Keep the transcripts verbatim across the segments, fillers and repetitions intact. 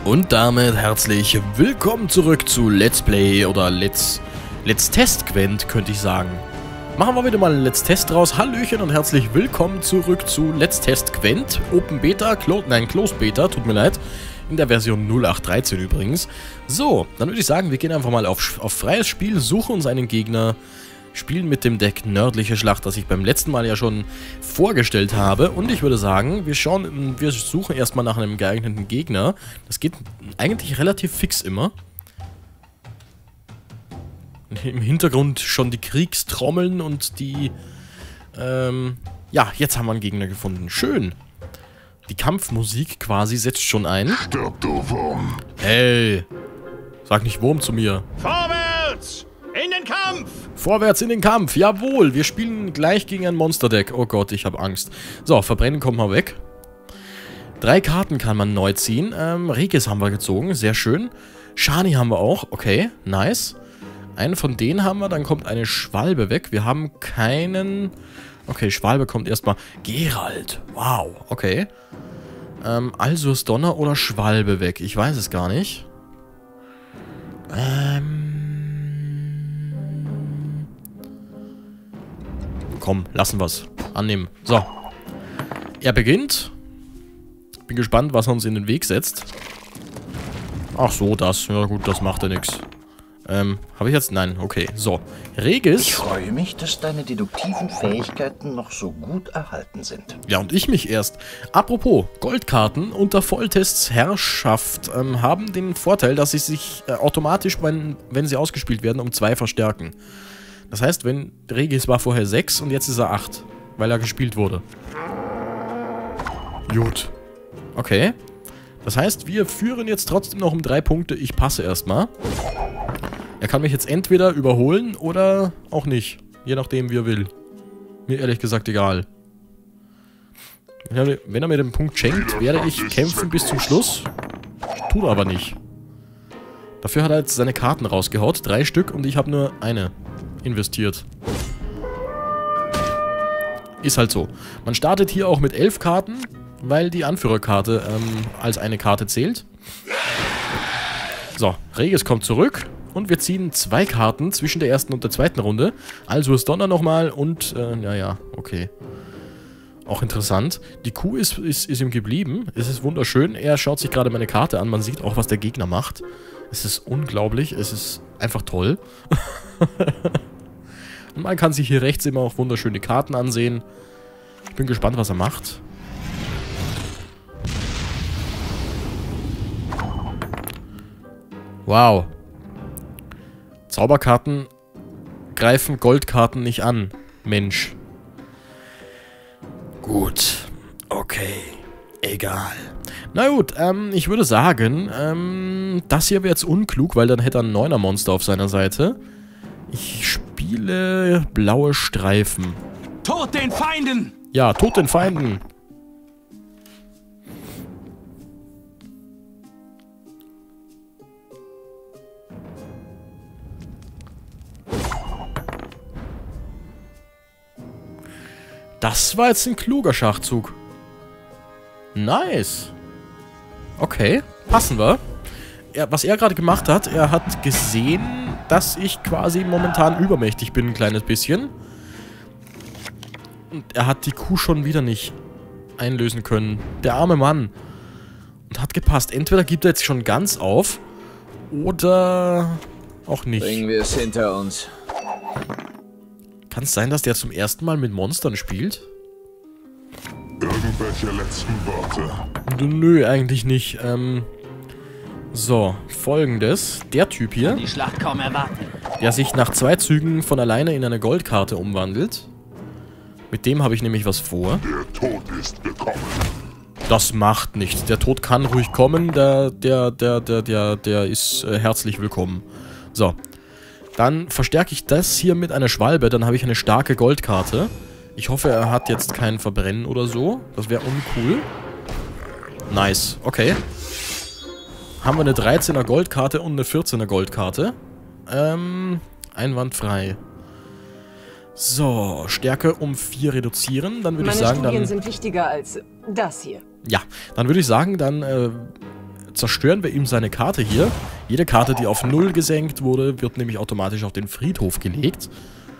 Und damit herzlich willkommen zurück zu Let's Play oder Let's Let's Test Gwent, könnte ich sagen. Machen wir wieder mal einen Let's Test raus. Hallöchen und herzlich willkommen zurück zu Let's Test Gwent. Open Beta, Clo nein, Closed Beta, tut mir leid. In der Version null acht dreizehn übrigens. So, dann würde ich sagen, wir gehen einfach mal auf, auf freies Spiel, suchen uns einen Gegner, spielen mit dem Deck Nördliche Schlacht, das ich beim letzten Mal ja schon vorgestellt habe. Und ich würde sagen, wir schauen, wir suchen erstmal nach einem geeigneten Gegner. Das geht eigentlich relativ fix immer. Im Hintergrund schon die Kriegstrommeln und die... Ähm, ja, jetzt haben wir einen Gegner gefunden. Schön. Die Kampfmusik quasi setzt schon ein. Stirb, du Wurm. Hey, sag nicht Wurm zu mir. Vorwärts! In den Kampf! Vorwärts in den Kampf, jawohl. Wir spielen gleich gegen ein Monsterdeck. Oh Gott, ich habe Angst. So, Verbrennen kommt mal weg. Drei Karten kann man neu ziehen. Ähm, Regis haben wir gezogen, sehr schön. Shani haben wir auch, okay, nice. Einen von denen haben wir, dann kommt eine Schwalbe weg. Wir haben keinen... Okay, Schwalbe kommt erstmal. Geralt, wow, okay. Ähm, Alsus Donner oder Schwalbe weg? Ich weiß es gar nicht. Ähm... Komm, lassen wir's. Annehmen. So. Er beginnt. Bin gespannt, was er uns in den Weg setzt. Ach so, das. Ja gut, das macht ja nichts. Ähm, habe ich jetzt? Nein, okay. So. Regis. Ich freue mich, dass deine deduktiven Fähigkeiten noch so gut erhalten sind. Ja, und ich mich erst. Apropos, Goldkarten unter Volltests Herrschaft ähm, haben den Vorteil, dass sie sich äh, automatisch, wenn, wenn sie ausgespielt werden, um zwei verstärken. Das heißt, wenn Regis war vorher sechs und jetzt ist er acht, weil er gespielt wurde. Gut. Okay. Das heißt, wir führen jetzt trotzdem noch um drei Punkte. Ich passe erstmal. Er kann mich jetzt entweder überholen oder auch nicht. Je nachdem, wie er will. Mir ehrlich gesagt egal. Wenn er mir den Punkt schenkt, werde ich kämpfen bis zum Schluss. Tut er aber nicht. Dafür hat er jetzt seine Karten rausgehaut. Drei Stück und ich habe nur eine investiert. Ist halt so. Man startet hier auch mit elf Karten, weil die Anführerkarte ähm, als eine Karte zählt. So, Regis kommt zurück. Und wir ziehen zwei Karten zwischen der ersten und der zweiten Runde. Also ist Donner nochmal und, äh, naja, okay. Auch interessant. Die Kuh ist, ist, ist ihm geblieben. Es ist wunderschön. Er schaut sich gerade meine Karte an. Man sieht auch, was der Gegner macht. Es ist unglaublich. Es ist einfach toll. Und man kann sich hier rechts immer auch wunderschöne Karten ansehen. Ich bin gespannt, was er macht. Wow. Zauberkarten greifen Goldkarten nicht an. Mensch. Gut. Okay. Egal. Na gut, ähm, ich würde sagen, ähm, das hier wäre jetzt unklug, weil dann hätte er ein neuner Monster auf seiner Seite. Ich spiele blaue Streifen. Tod den Feinden! Ja, Tod den Feinden. Das war jetzt ein kluger Schachzug. Nice. Okay, passen wir. Er, was er gerade gemacht hat, er hat gesehen, dass ich quasi momentan übermächtig bin, ein kleines bisschen. Und er hat die Kuh schon wieder nicht einlösen können. Der arme Mann. Und hat gepasst. Entweder gibt er jetzt schon ganz auf, oder auch nicht. Bringen wir es hinter uns. Kann es sein, dass der zum ersten Mal mit Monstern spielt? Irgendwelche letzten Worte? Nö, eigentlich nicht. Ähm, so, folgendes. Der Typ hier, Die Schlacht kaum erwarten. der sich nach zwei Zügen von alleine in eine Goldkarte umwandelt. Mit dem habe ich nämlich was vor. Der Tod ist gekommen. Das macht nichts. Der Tod kann ruhig kommen. Der, der, der, der, der, der ist äh, herzlich willkommen. So. Dann verstärke ich das hier mit einer Schwalbe, dann habe ich eine starke Goldkarte. Ich hoffe, er hat jetzt kein Verbrennen oder so. Das wäre uncool. Nice, okay. Haben wir eine dreizehner Goldkarte und eine vierzehner Goldkarte. Ähm, einwandfrei. So, Stärke um vier reduzieren. Dann würde ich sagen, Meine Studien dann... sind wichtiger als das hier. Ja, dann würde ich sagen, dann äh, zerstören wir ihm seine Karte hier. Jede Karte, die auf null gesenkt wurde, wird nämlich automatisch auf den Friedhof gelegt.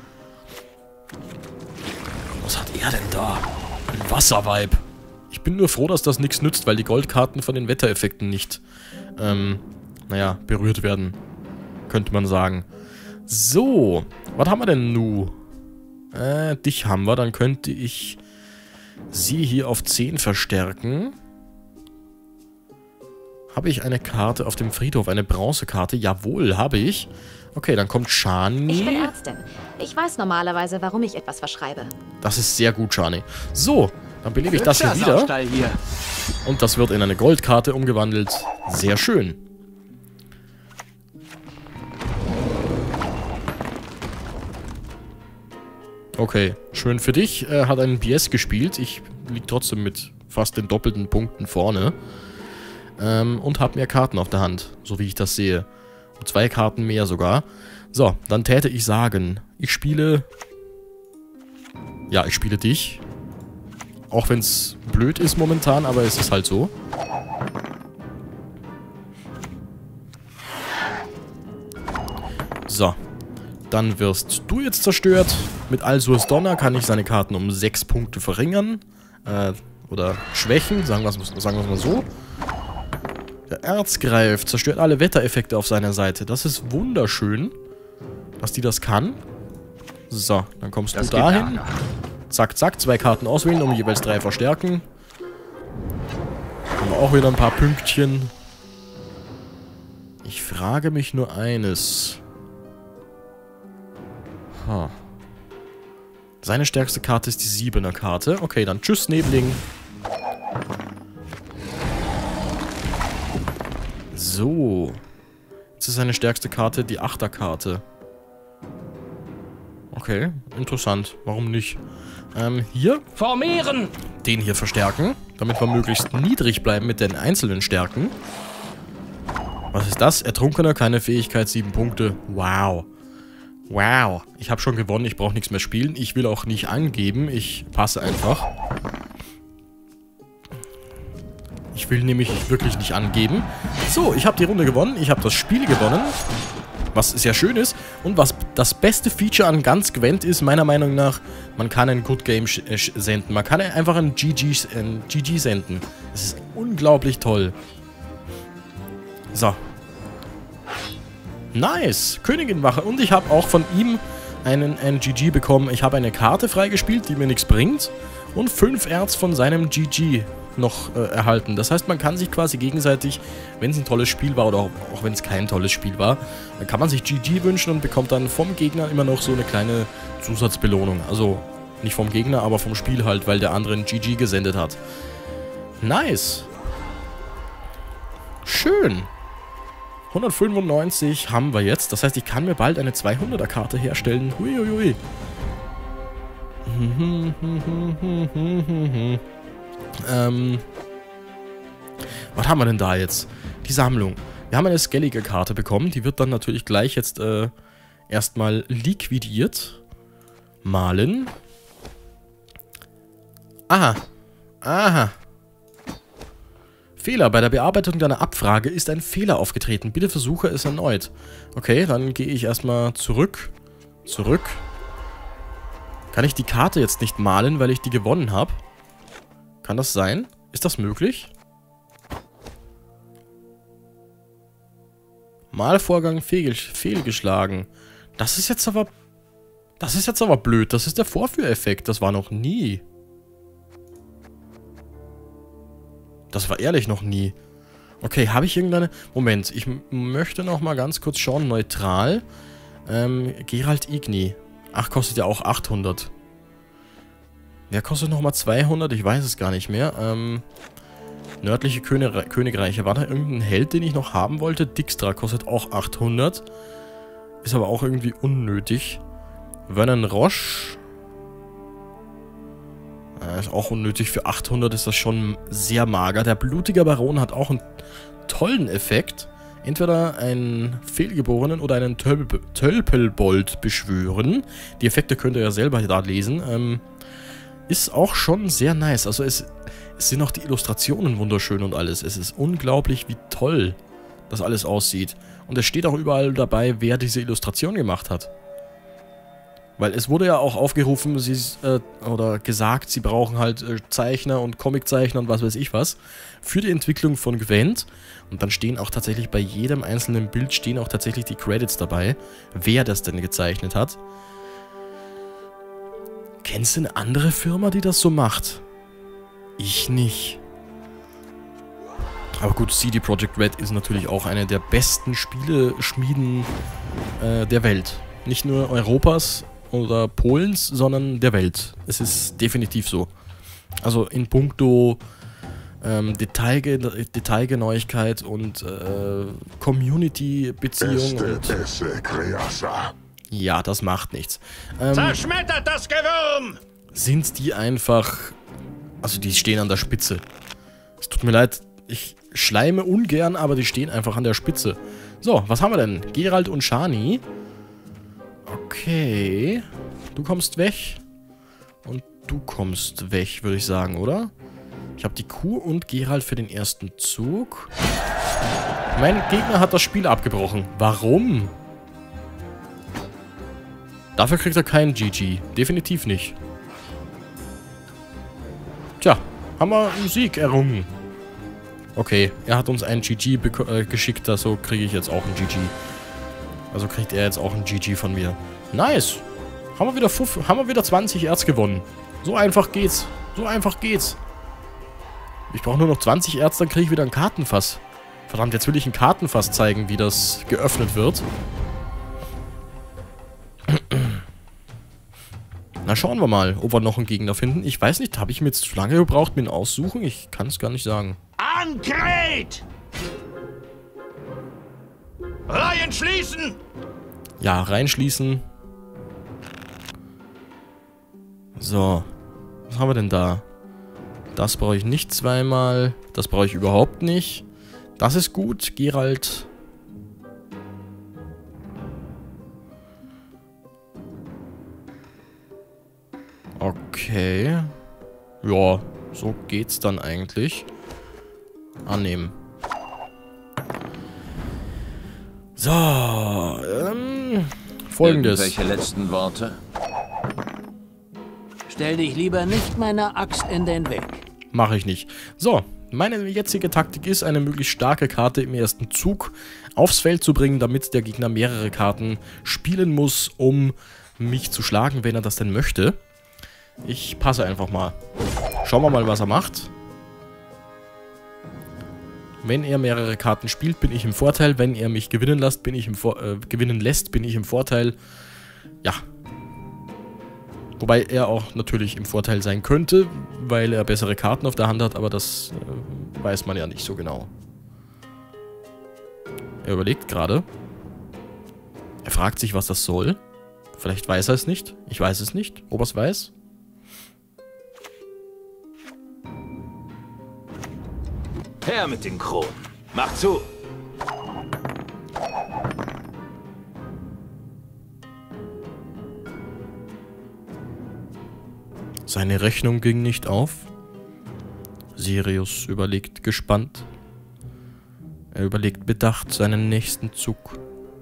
Was hat er denn da? Ein Wasserweib. Ich bin nur froh, dass das nichts nützt, weil die Goldkarten von den Wettereffekten nicht, ähm, naja, berührt werden. Könnte man sagen. So, was haben wir denn nun? Äh, dich haben wir. Dann könnte ich sie hier auf zehn verstärken. Habe ich eine Karte auf dem Friedhof? Eine Bronzekarte? Jawohl, habe ich. Okay, dann kommt Shani. Ich bin Ärztin. Ich weiß normalerweise, warum ich etwas verschreibe. Das ist sehr gut, Shani. So, dann belebe ich das hier wieder. Saustall hier. Und das wird in eine Goldkarte umgewandelt. Sehr schön. Okay, schön für dich. Er hat einen B S gespielt. Ich liege trotzdem mit fast den doppelten Punkten vorne. Ähm, und habe mehr Karten auf der Hand, so wie ich das sehe. Und zwei Karten mehr sogar. So, dann täte ich sagen, ich spiele... Ja, ich spiele dich. Auch wenn es blöd ist momentan, aber es ist halt so. So. Dann wirst du jetzt zerstört. Mit Alsurs Donner kann ich seine Karten um sechs Punkte verringern. Äh, oder schwächen, sagen wir es sagen mal so. Der Erzgreif zerstört alle Wettereffekte auf seiner Seite. Das ist wunderschön, dass die das kann. So, dann kommst das du dahin. Zack, zack, zwei Karten auswählen, um jeweils drei verstärken. Haben wir auch wieder ein paar Pünktchen. Ich frage mich nur eines. Ha. Seine stärkste Karte ist die siebener Karte. Okay, dann tschüss, Nebling. So. Jetzt ist seine stärkste Karte die achter Karte. Okay, interessant. Warum nicht? Ähm, hier. Formieren! Den hier verstärken, damit wir möglichst niedrig bleiben mit den einzelnen Stärken. Was ist das? Ertrunkener, keine Fähigkeit, sieben Punkte. Wow. Wow. Ich habe schon gewonnen, ich brauche nichts mehr spielen. Ich will auch nicht angeben, ich passe einfach. Ich will nämlich wirklich nicht angeben. So, ich habe die Runde gewonnen, ich habe das Spiel gewonnen. Was sehr schön ist. Und was das beste Feature an ganz Gwent ist, meiner Meinung nach, man kann ein Good Game äh, senden. Man kann einfach ein G G, ein G G senden. Das ist unglaublich toll. So. Nice. Königinwache. Und ich habe auch von ihm einen, einen G G bekommen. Ich habe eine Karte freigespielt, die mir nichts bringt. Und fünf Erz von seinem G G noch äh, erhalten. Das heißt, man kann sich quasi gegenseitig, wenn es ein tolles Spiel war oder auch, auch wenn es kein tolles Spiel war, dann kann man sich G G wünschen und bekommt dann vom Gegner immer noch so eine kleine Zusatzbelohnung. Also nicht vom Gegner, aber vom Spiel halt, weil der andere ein G G gesendet hat. Nice. Schön. hundertfünfundneunzig haben wir jetzt. Das heißt, ich kann mir bald eine zweihunderter Karte herstellen. Huiuiui. ähm... Was haben wir denn da jetzt? Die Sammlung. Wir haben eine skellige Karte bekommen. Die wird dann natürlich gleich jetzt äh, erstmal liquidiert. Malen. Aha. Aha. Fehler. Bei der Bearbeitung deiner Abfrage ist ein Fehler aufgetreten. Bitte versuche es erneut. Okay, dann gehe ich erstmal zurück. Zurück. Kann ich die Karte jetzt nicht malen, weil ich die gewonnen habe? Kann das sein? Ist das möglich? Malvorgang fehl, fehlgeschlagen. Das ist jetzt aber... Das ist jetzt aber blöd. Das ist der Vorführeffekt. Das war noch nie. Das war ehrlich noch nie. Okay, habe ich irgendeine... Moment, ich möchte noch mal ganz kurz schauen. Neutral. Ähm, Gerald Igni. Ach, kostet ja auch achthundert. Wer kostet nochmal zweihundert? Ich weiß es gar nicht mehr. Ähm... Nördliche König Königreiche. War da irgendein Held, den ich noch haben wollte? Dijkstra kostet auch achthundert. Ist aber auch irgendwie unnötig. Vernon Roche. Äh, ist auch unnötig. Für achthundert ist das schon sehr mager. Der blutige Baron hat auch einen tollen Effekt. Entweder einen Fehlgeborenen oder einen Tölp Tölpelbold beschwören. Die Effekte könnt ihr ja selber da lesen. Ähm, ist auch schon sehr nice. Also es... Es sind auch die Illustrationen wunderschön und alles. Es ist unglaublich, wie toll das alles aussieht. Und es steht auch überall dabei, wer diese Illustration gemacht hat. Weil es wurde ja auch aufgerufen, sie, äh, oder gesagt, sie brauchen halt äh, Zeichner und Comiczeichner und was weiß ich was für die Entwicklung von Gwent. Und dann stehen auch tatsächlich bei jedem einzelnen Bild stehen auch tatsächlich die Credits dabei, wer das denn gezeichnet hat. Kennst du eine andere Firma, die das so macht? Ich nicht. Aber gut, C D Projekt Red ist natürlich auch eine der besten Spieleschmieden äh, der Welt. Nicht nur Europas oder Polens, sondern der Welt. Es ist definitiv so. Also in puncto ähm, Detailge Detailgenauigkeit und äh, Community-Beziehung und... Ja, das macht nichts. Ähm, Zerschmettert das Gewürm! sind die einfach... Also die stehen an der Spitze. Es tut mir leid, ich schleime ungern, aber die stehen einfach an der Spitze. So, was haben wir denn? Geralt und Shani. Okay. Du kommst weg. Und du kommst weg, würde ich sagen, oder? Ich habe die Kuh und Geralt für den ersten Zug. Mein Gegner hat das Spiel abgebrochen. Warum? Dafür kriegt er keinen G G. Definitiv nicht. Tja, haben wir einen Sieg errungen. Okay, er hat uns einen G G äh, geschickt, also kriege ich jetzt auch einen G G. Also kriegt er jetzt auch einen G G von mir. Nice! Haben wir wieder, fünf, haben wir wieder zwanzig Erz gewonnen. So einfach geht's. So einfach geht's. Ich brauche nur noch zwanzig Erz, dann kriege ich wieder ein Kartenfass. Verdammt, jetzt will ich ein Kartenfass zeigen, wie das geöffnet wird. Na, schauen wir mal, ob wir noch einen Gegner finden. Ich weiß nicht, habe ich mir jetzt zu lange gebraucht mit dem Aussuchen? Ich kann es gar nicht sagen. Ankret! Reihen schließen! Ja, reinschließen. So. Was haben wir denn da? Das brauche ich nicht zweimal. Das brauche ich überhaupt nicht. Das ist gut. Geralt. Okay. Ja, so geht's dann eigentlich. Annehmen. So, ähm, folgendes. Irgendwelche letzten Worte? Stell dich lieber nicht meiner Axt in den Weg. Mache ich nicht. So, meine jetzige Taktik ist, eine möglichst starke Karte im ersten Zug aufs Feld zu bringen, damit der Gegner mehrere Karten spielen muss, um mich zu schlagen, wenn er das denn möchte. Ich passe einfach mal. Schauen wir mal, was er macht. Wenn er mehrere Karten spielt, bin ich im Vorteil. Wenn er mich gewinnen lässt, bin ich im Vor äh, gewinnen lässt, bin ich im Vorteil. Ja. Wobei er auch natürlich im Vorteil sein könnte, weil er bessere Karten auf der Hand hat, aber das äh, weiß man ja nicht so genau. Er überlegt gerade. Er fragt sich, was das soll. Vielleicht weiß er es nicht. Ich weiß es nicht. Ob er es weiß? Her mit den Kronen. Mach zu! Seine Rechnung ging nicht auf. Sirius überlegt gespannt. Er überlegt bedacht seinen nächsten Zug.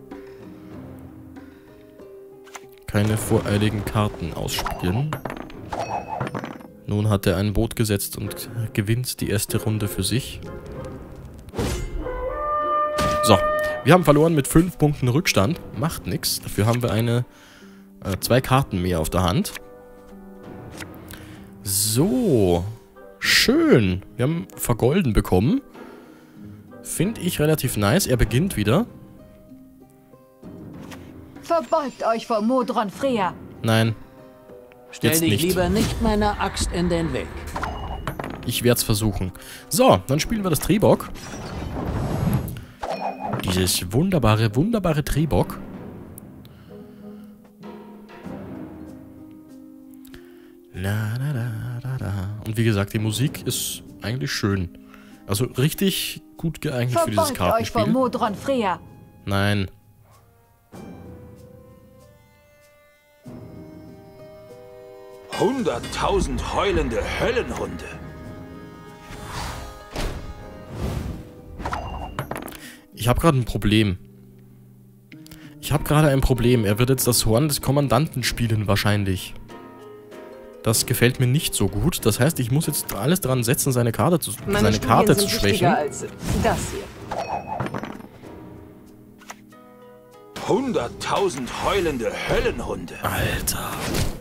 Keine voreiligen Karten ausspielen. Nun hat er ein Boot gesetzt und gewinnt die erste Runde für sich. So, wir haben verloren mit fünf Punkten Rückstand. Macht nichts. Dafür haben wir eine äh, zwei Karten mehr auf der Hand. So, schön. Wir haben vergolden bekommen. Finde ich relativ nice. Er beginnt wieder. Verbeugt euch vor Modron Freya. Nein. Stell Jetzt dich nicht. lieber nicht meiner Axt in den Weg. Ich werde es versuchen. So, dann spielen wir das Trebock. Dieses wunderbare, wunderbare Trebock. La, da, da, da, da. Und wie gesagt, die Musik ist eigentlich schön. Also richtig gut geeignet für dieses Verbeugt euch vor Kartenspiel. Modron Freya. Nein. Hunderttausend heulende Höllenhunde. Ich habe gerade ein Problem. Ich habe gerade ein Problem. Er wird jetzt das Horn des Kommandanten spielen, wahrscheinlich. Das gefällt mir nicht so gut. Das heißt, ich muss jetzt alles dran setzen, seine Karte zu, seine Karte zu schwächen. Als das hier. hunderttausend heulende Höllenhunde. Alter.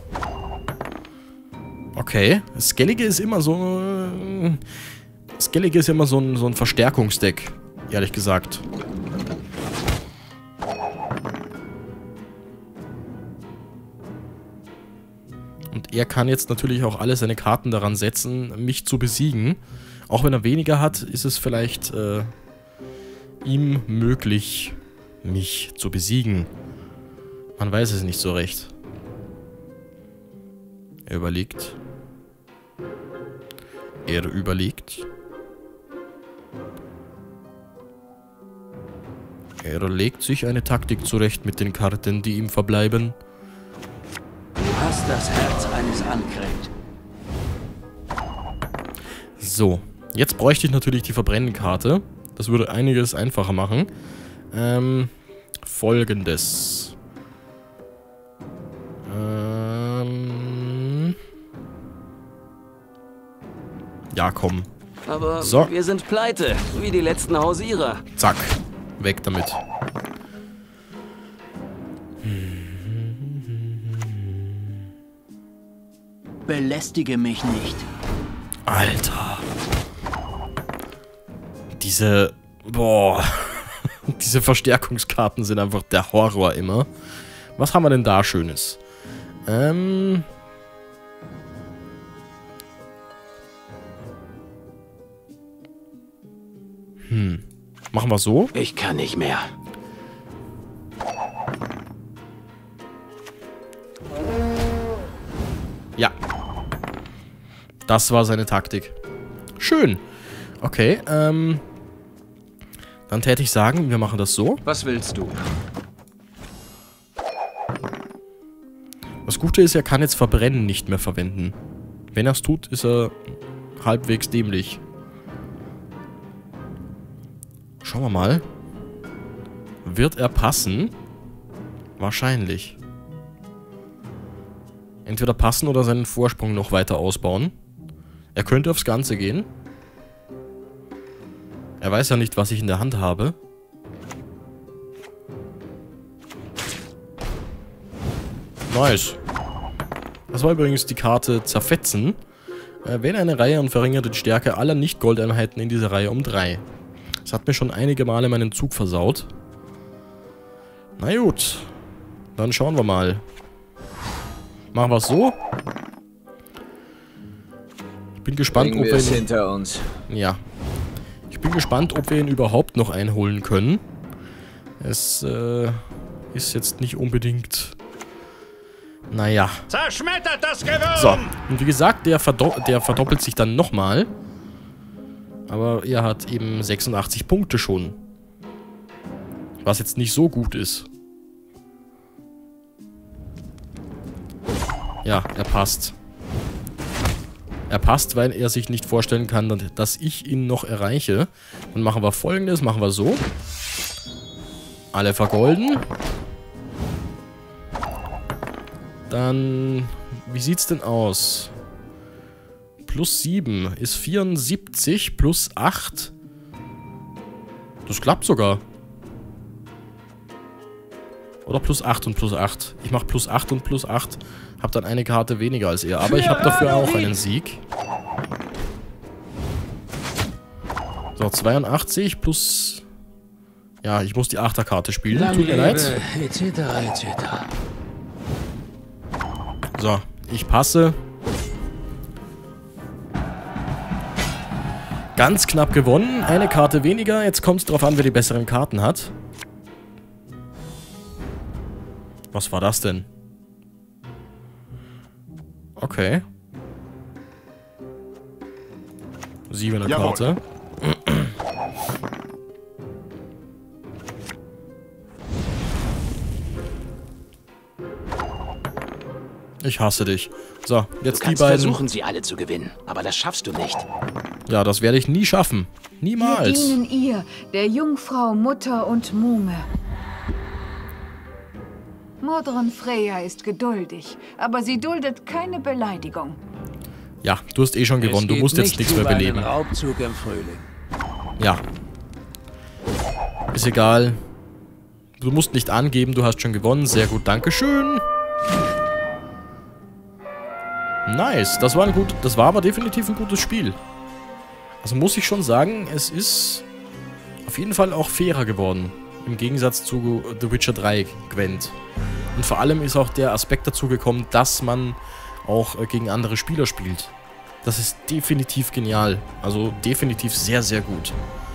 Okay. Skellige ist immer so... Skellige ist immer so ein, so ein Verstärkungsdeck. Ehrlich gesagt. Und er kann jetzt natürlich auch alle seine Karten daran setzen, mich zu besiegen. Auch wenn er weniger hat, ist es vielleicht äh, ihm möglich, mich zu besiegen. Man weiß es nicht so recht. Er überlegt. Er überlegt. Er legt sich eine Taktik zurecht mit den Karten, die ihm verbleiben. Du hast das Herz eines Ankret. So, jetzt bräuchte ich natürlich die Verbrennenkarte. Das würde einiges einfacher machen. Ähm, folgendes. Ähm... Ja, komm. Aber So. wir sind pleite, wie die letzten Hausierer. Zack. Weg damit. Belästige mich nicht. Alter. Diese... Boah. Diese Verstärkungskarten sind einfach der Horror immer. Was haben wir denn da Schönes? Ähm... Hm. Machen wir so. Ich kann nicht mehr. Ja. Das war seine Taktik. Schön. Okay, ähm... dann täte ich sagen, wir machen das so. Was willst du? Das Gute ist, er kann jetzt Verbrennen nicht mehr verwenden. Wenn er es tut, ist er halbwegs dämlich. Schauen wir mal. Wird er passen? Wahrscheinlich. Entweder passen oder seinen Vorsprung noch weiter ausbauen. Er könnte aufs Ganze gehen. Er weiß ja nicht, was ich in der Hand habe. Nice. Das war übrigens die Karte Zerfetzen. Äh, wähle eine Reihe und verringert die Stärke aller Nicht-Goldeinheiten in dieser Reihe um drei. Das hat mir schon einige Male meinen Zug versaut. Na gut. Dann schauen wir mal. Machen wir es so. Ich bin gespannt, ob wir ihn... hinter uns. Ja. Ich bin gespannt, ob wir ihn überhaupt noch einholen können. Es äh, ist jetzt nicht unbedingt... Naja. Zerschmettert das Gewürm! So, und wie gesagt, der, verdo der verdoppelt sich dann nochmal. Aber er hat eben sechsundachtzig Punkte schon. Was jetzt nicht so gut ist. Ja, er passt. Er passt, weil er sich nicht vorstellen kann, dass ich ihn noch erreiche. Dann machen wir Folgendes, machen wir so. Alle vergolden. Dann, wie sieht's denn aus? Plus sieben ist vierundsiebzig, plus acht. Das klappt sogar. Oder plus acht und plus acht. Ich mache plus acht und plus acht. Hab dann eine Karte weniger als er. Aber ich habe dafür auch einen Sieg. So, zweiundachtzig plus... Ja, ich muss die Achterkarte spielen. Tut mir leid. et cetera et cetera. So, ich passe. Ganz knapp gewonnen. Eine Karte weniger. Jetzt kommt es drauf an, wer die besseren Karten hat. Was war das denn? Okay. Siebener Karte. Ich hasse dich. So, jetzt die beiden. Versuchen sie alle zu gewinnen, aber das schaffst du nicht. Ja, das werde ich nie schaffen. Niemals. Wir dienen ihr, der Jungfrau, Mutter und Muhme. Modron Freya ist geduldig, aber sie duldet keine Beleidigung. Ja, du hast eh schon gewonnen. Du musst jetzt nichts mehr beleben. Raubzug im Frühling. Ja. Ist egal. Du musst nicht angeben, du hast schon gewonnen. Sehr gut, dankeschön. Nice, das war ein gut, das war aber definitiv ein gutes Spiel. Also muss ich schon sagen, es ist auf jeden Fall auch fairer geworden. Im Gegensatz zu The Witcher drei, Gwent. Und vor allem ist auch der Aspekt dazu gekommen, dass man auch gegen andere Spieler spielt. Das ist definitiv genial. Also definitiv sehr, sehr gut.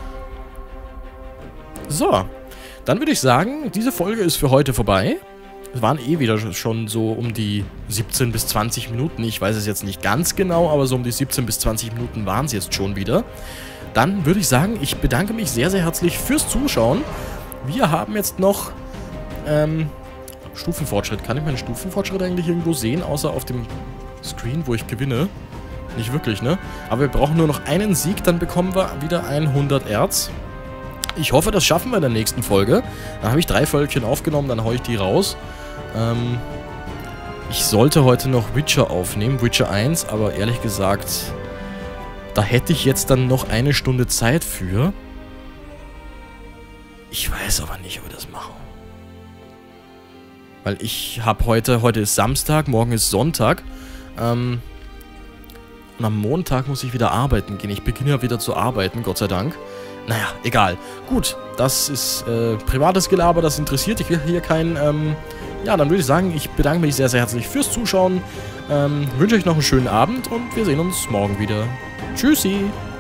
So, dann würde ich sagen, diese Folge ist für heute vorbei. Es waren eh wieder schon so um die siebzehn bis zwanzig Minuten. Ich weiß es jetzt nicht ganz genau, aber so um die siebzehn bis zwanzig Minuten waren es jetzt schon wieder. Dann würde ich sagen, ich bedanke mich sehr, sehr herzlich fürs Zuschauen. Wir haben jetzt noch ähm, Stufenfortschritt. Kann ich meinen Stufenfortschritt eigentlich irgendwo sehen, außer auf dem Screen, wo ich gewinne? Nicht wirklich, ne? Aber wir brauchen nur noch einen Sieg, dann bekommen wir wieder hundert Erz. Ich hoffe, das schaffen wir in der nächsten Folge. Dann habe ich drei Völkchen aufgenommen, dann haue ich die raus. Ähm, ich sollte heute noch Witcher aufnehmen, Witcher eins, aber ehrlich gesagt, da hätte ich jetzt dann noch eine Stunde Zeit für. Ich weiß aber nicht, ob wir das machen. Weil ich habe heute, heute ist Samstag, morgen ist Sonntag. Ähm, und am Montag muss ich wieder arbeiten gehen. Ich beginne ja wieder zu arbeiten, Gott sei Dank. Naja, egal. Gut, das ist äh, privates Gelaber, das interessiert dich hier kein... Ähm, ja, dann würde ich sagen, ich bedanke mich sehr, sehr herzlich fürs Zuschauen. Ähm, wünsche euch noch einen schönen Abend und wir sehen uns morgen wieder. Tschüssi!